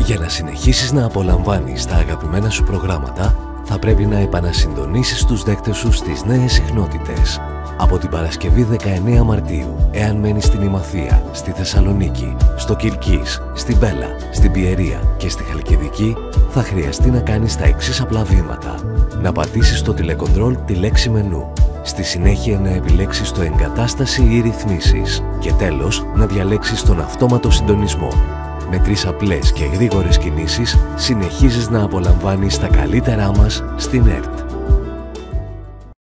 Για να συνεχίσεις να απολαμβάνεις τα αγαπημένα σου προγράμματα, θα πρέπει να επανασυντονίσεις τους δέκτες σου στις νέες συχνότητες. Από την Παρασκευή 19 Μαρτίου, εάν μένεις στην Ημαθία, στη Θεσσαλονίκη, στο Κυρκής, στην Πέλα, στην Πιερία και στη Χαλκιδική, θα χρειαστεί να κάνεις τα εξής απλά βήματα. Να πατήσεις στο τηλεκοντρόλ τη λέξη μενού. Στη συνέχεια να επιλέξεις το εγκατάσταση ή ρυθμίσεις και τέλος να διαλέξεις τον αυτόματο συντονισμό. Με 3 απλές και γρήγορες κινήσεις συνεχίζεις να απολαμβάνεις τα καλύτερά μας στην ΕΡΤ.